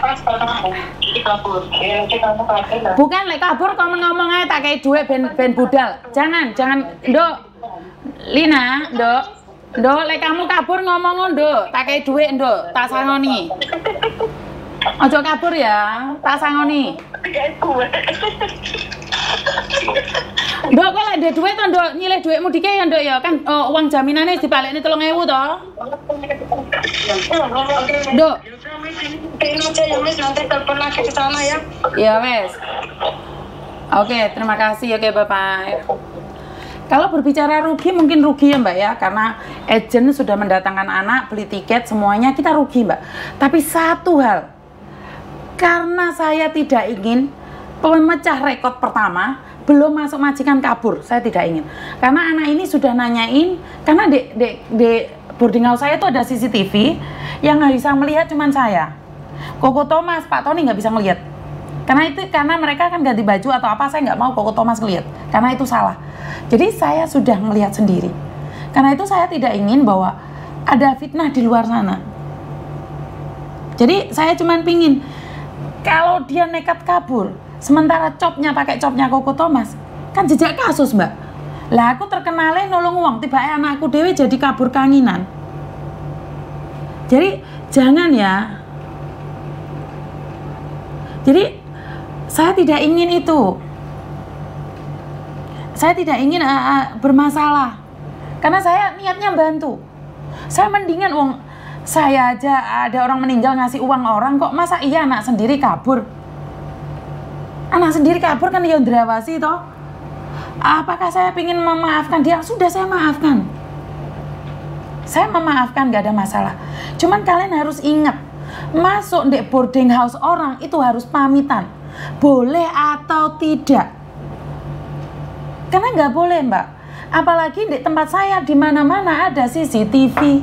Bukan lek kabur kau ngomong aja tak kayak duit ben budal. Jangan, Nduk. Lina, Nduk, lek kamu kabur ngomong Nduk, tak kayak duit Nduk, tak sangoni. Ojo kabur ya, tak sangoni. Nduk, kok lek ada duit to Nduk, nyilih duitmu dike ya Nduk ya, kan uang jaminannya dibalekne 3.000 to. Nduk. Nanti telepon lagi ke sana ya. Ya wes. Oke, terima kasih. Oke, Bapak. Kalau berbicara rugi, mungkin rugi ya Mbak ya, karena agent sudah mendatangkan anak, beli tiket, semuanya kita rugi Mbak. Tapi satu hal, karena saya tidak ingin pemecah rekor pertama, belum masuk majikan kabur, saya tidak ingin. Karena anak ini sudah nanyain, karena di boarding house saya itu ada CCTV, yang nggak bisa melihat cuman saya. Koko Thomas, Pak Tony nggak bisa melihat. Karena mereka kan ganti baju atau apa, saya nggak mau Koko Thomas melihat, karena itu salah. Jadi saya sudah melihat sendiri. Karena itu saya tidak ingin bahwa ada fitnah di luar sana. Jadi saya cuma pingin kalau dia nekat kabur, sementara copnya pakai copnya Koko Thomas, kan jejak kasus Mbak. Lah aku terkenalnya nolong uang, tiba anakku dewe jadi kabur kanginan. Jadi jangan ya. Jadi saya tidak ingin itu. Saya tidak ingin bermasalah. Karena saya niatnya bantu. Saya mendingan uang saya aja ada orang meninggal ngasih uang orang kok, masa iya anak sendiri kabur? Anak sendiri kabur kan ya ndrawasi toh. Apakah saya ingin memaafkan dia? Sudah saya maafkan. Saya memaafkan, gak ada masalah. Cuman kalian harus ingat, masuk di boarding house orang itu harus pamitan, boleh atau tidak. Karena nggak boleh Mbak, apalagi di tempat saya di mana-mana ada CCTV.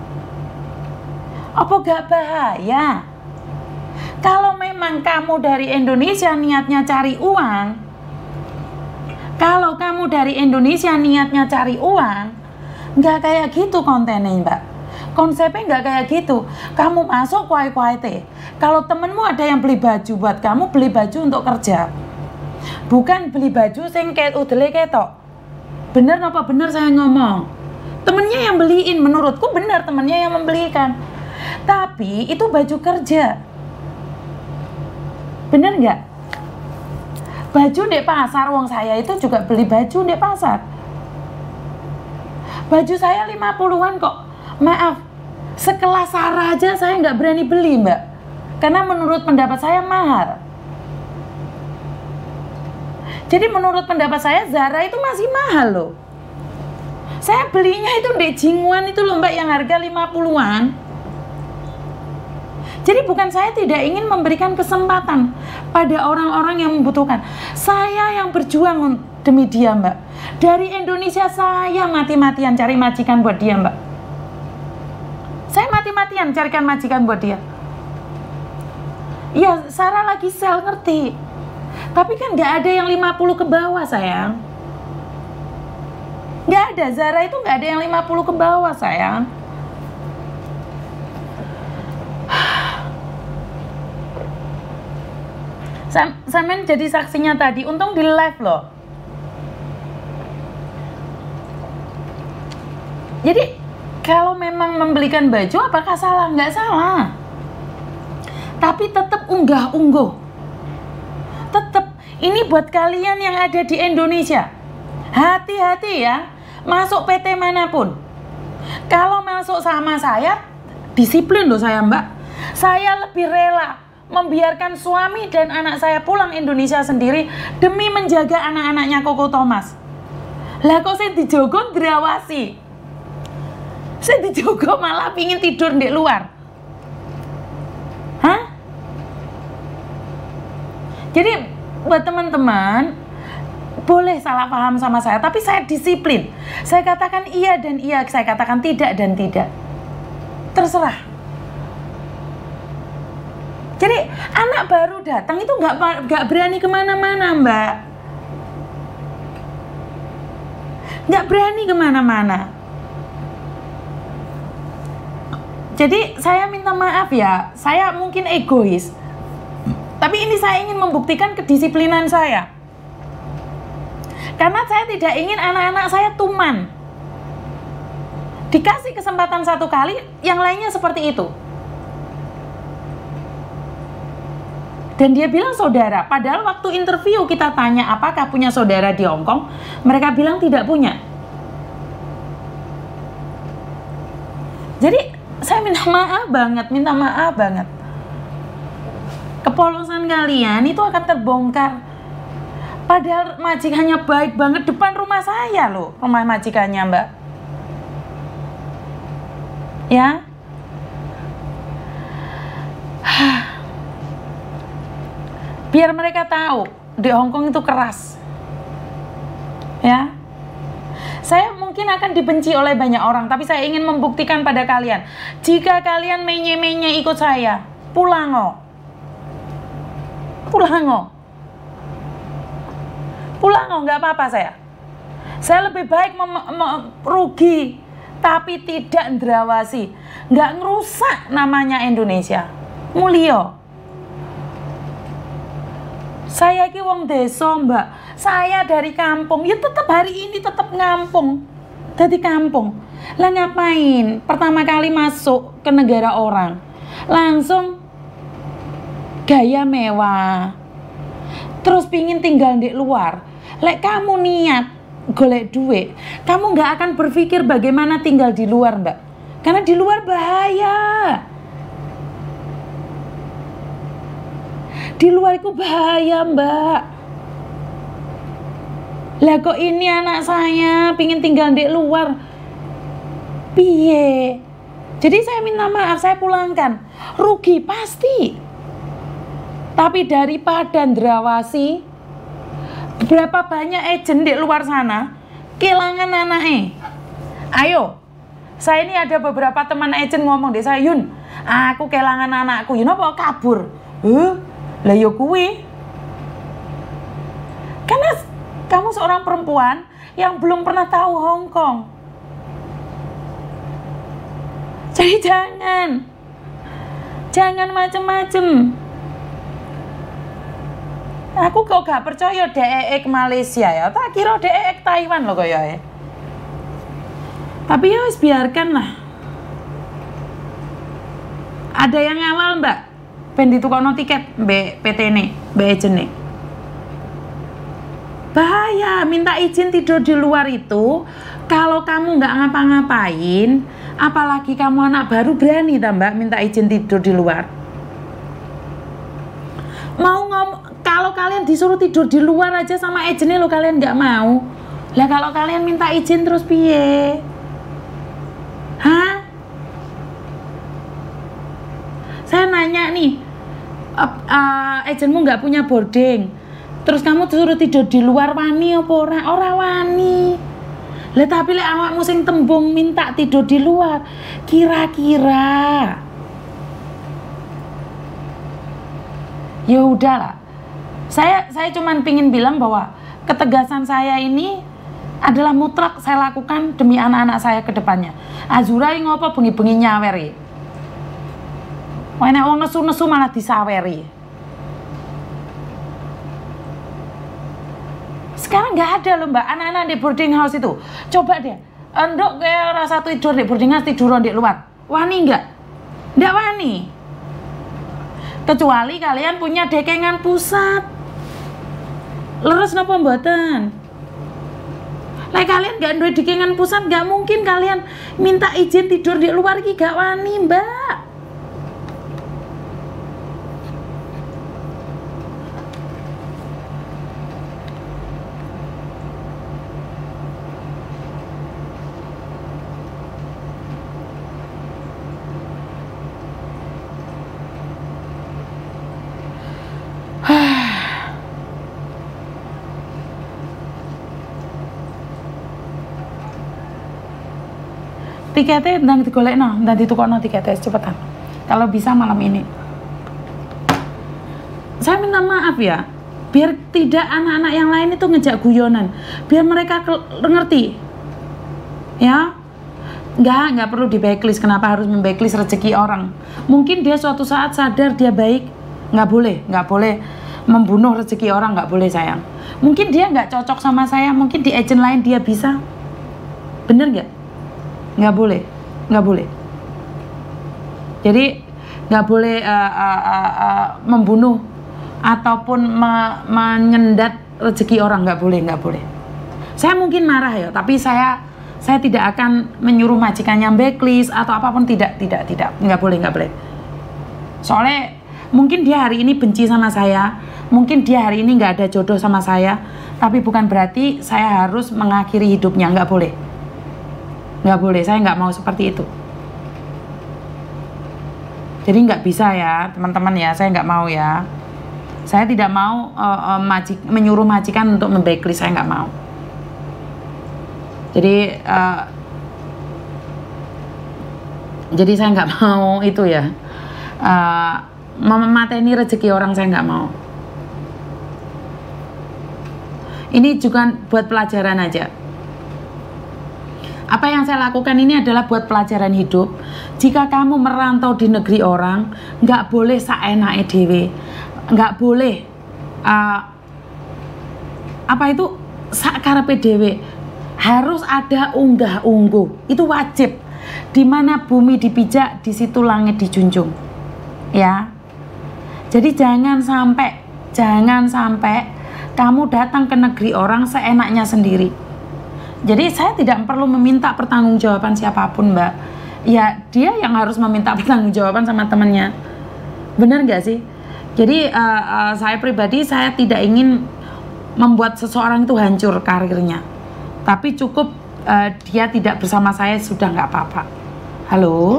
Apa gak bahaya? Kalau memang kamu dari Indonesia niatnya cari uang, kalau kamu dari Indonesia niatnya cari uang, nggak kayak gitu kontennya Mbak. Konsepnya nggak kayak gitu. Kamu masuk kuai-kuai. Kalau temenmu ada yang beli baju buat kamu, beli baju untuk kerja. Bukan beli baju sing kayak udele ketok. Bener apa bener saya ngomong? Temennya yang beliin, menurutku bener temennya yang membelikan. Tapi itu baju kerja. Bener nggak? Baju di pasar, wong saya itu juga beli baju di pasar. Baju saya 50-an kok. Maaf, sekelas Sarah aja saya nggak berani beli Mbak. Karena menurut pendapat saya mahal. Jadi menurut pendapat saya Zara itu masih mahal loh. Saya belinya itu di Jingwan itu loh Mbak, yang harga 50-an. Jadi bukan saya tidak ingin memberikan kesempatan pada orang-orang yang membutuhkan. Saya yang berjuang demi dia Mbak. Dari Indonesia saya mati-matian cari majikan buat dia Mbak. Saya mati-matian carikan majikan buat dia. Ya Sarah lagi sel ngerti. Tapi kan nggak ada yang 50 ke bawah sayang. Nggak ada, Zara itu nggak ada yang 50 ke bawah sayang. Sampean jadi saksinya tadi, untung di live loh. Jadi kalau memang membelikan baju apakah salah? Nggak salah. Tapi tetap unggah-ungguh. Tetap ini buat kalian yang ada di Indonesia. Hati-hati ya, masuk PT manapun. Kalau masuk sama saya, disiplin loh saya Mbak. Saya lebih rela membiarkan suami dan anak saya pulang Indonesia sendiri demi menjaga anak-anaknya Koko Thomas. Lah kok saya dijogo dirawasi? Saya dijogo malah pingin tidur di luar. Hah? Jadi buat teman-teman, boleh salah paham sama saya, tapi saya disiplin. Saya katakan iya dan iya, saya katakan tidak dan tidak. Terserah. Jadi anak baru datang itu nggak berani kemana-mana Mbak. Nggak berani kemana-mana. Jadi saya minta maaf ya, saya mungkin egois. Tapi ini saya ingin membuktikan kedisiplinan saya. Karena saya tidak ingin anak-anak saya tuman. Dikasih kesempatan satu kali, yang lainnya seperti itu. Dan dia bilang saudara, padahal waktu interview kita tanya apakah punya saudara di Hong Kong, mereka bilang tidak punya. Jadi saya minta maaf banget. Kepolosan kalian itu akan terbongkar. Padahal majikannya baik banget depan rumah saya loh, rumah majikannya Mbak. Ya. Biar mereka tahu di Hong Kong itu keras. Ya. Saya mungkin akan dibenci oleh banyak orang, tapi saya ingin membuktikan pada kalian, jika kalian menye-menye ikut saya, pulang nggak apa-apa saya. Saya lebih baik rugi, tapi tidak ndrawasi, nggak ngerusak namanya Indonesia. Mulio. Saya ki wong desa Mbak, saya dari kampung, ya tetap hari ini tetap ngampung, dari kampung. Lah ngapain? Pertama kali masuk ke negara orang, langsung gaya mewah, terus pingin tinggal di luar. Lek kamu niat golek duit, kamu nggak akan berpikir bagaimana tinggal di luar Mbak, karena di luar bahaya. Di luar itu bahaya Mbak. Lah kok ini anak saya pingin tinggal di luar, piye? Jadi saya minta maaf, saya pulangkan. Rugi pasti. Tapi daripada ndrawasi, berapa banyak agent di luar sana kehilangan anaknya. Ayo, saya ini ada beberapa teman agent ngomong deh saya, Yun, aku kehilangan anakku, Yun apa kabur? Lah yo kuwi. Karena kamu seorang perempuan yang belum pernah tahu Hong Kong. Jadi jangan macem-macem. Aku kok gak percaya DEK Malaysia ya, tak kira DEK Taiwan loh kaya ya. Tapi ya wis biarkan lah. Ada yang ngawal Mbak, ben ditukono tiket mbek PT ne, mbek agent ne. Bahaya, minta izin tidur di luar itu, kalau kamu nggak ngapa-ngapain, apalagi kamu anak baru berani ta Mbak minta izin tidur di luar. Kalau kalian disuruh tidur di luar aja sama agentnya lo kalian nggak mau. Lah kalau kalian minta izin terus piye? Hah? Saya nanya nih, agentmu nggak punya boarding, terus kamu disuruh tidur di luar, wani apa ora wani? Lah tapi lek awakmu sing tembung minta tidur di luar, kira-kira ya udahlah. Saya cuman pingin bilang bahwa ketegasan saya ini adalah mutlak saya lakukan demi anak-anak saya ke depannya. Azura yang ngopo bengi-bengi nyaweri. Wah, nek wong nesu-nesu malah disaweri. Sekarang nggak ada loh Mbak, anak-anak di boarding house itu. Coba deh, endok kayak rasa tidur di boarding house, tiduran di luar. Wani nggak? Nggak wani. Kecuali kalian punya dekengan pusat. Leres napa mboten? Lah kalian nggak duwe dekengan pusat, nggak mungkin kalian minta izin tidur di luar ki gak wani Mbak. Tiketnya dan digolekno, dan ditukokno tiketnya cepetan. Kalau bisa malam ini. Saya minta maaf ya, biar tidak anak-anak yang lain itu ngejak guyonan, biar mereka ngerti. Ya, nggak perlu di backlist. Kenapa harus membacklist rezeki orang? Mungkin dia suatu saat sadar dia baik, nggak boleh membunuh rezeki orang, nggak boleh sayang. Mungkin dia nggak cocok sama saya, mungkin di agent lain dia bisa, bener nggak? Nggak boleh, nggak boleh. Jadi nggak boleh membunuh ataupun menyendat rezeki orang, nggak boleh, nggak boleh. Saya mungkin marah ya, tapi saya tidak akan menyuruh majikannya backlist atau apapun, tidak, nggak boleh. Soalnya mungkin dia hari ini benci sama saya, mungkin dia hari ini nggak ada jodoh sama saya, tapi bukan berarti saya harus mengakhiri hidupnya, nggak boleh, saya nggak mau seperti itu. Jadi nggak bisa ya teman-teman ya, saya nggak mau ya. Saya tidak mau menyuruh majikan untuk membacklist, saya nggak mau. Jadi saya nggak mau itu ya, memateni rezeki orang, saya nggak mau. Ini juga buat pelajaran aja. Apa yang saya lakukan ini adalah buat pelajaran hidup. Jika kamu merantau di negeri orang, nggak boleh saenake dhewe, nggak boleh sakarepe dhewe. Harus ada unggah-ungguh, itu wajib. Di mana bumi dipijak, di situ langit dijunjung. Ya. Jadi jangan sampai kamu datang ke negeri orang seenaknya sendiri. Jadi saya tidak perlu meminta pertanggungjawaban siapapun, Mbak. Ya, dia yang harus meminta pertanggungjawaban sama temannya. Benar nggak sih? Jadi saya pribadi, saya tidak ingin membuat seseorang itu hancur karirnya. Tapi cukup dia tidak bersama saya sudah nggak apa-apa. Halo?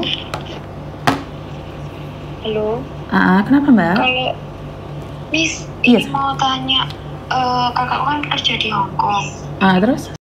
Halo? Kenapa Mbak? Kalau Miss, ini mau tanya, kakak kan kerja di Hong Kong. Terus?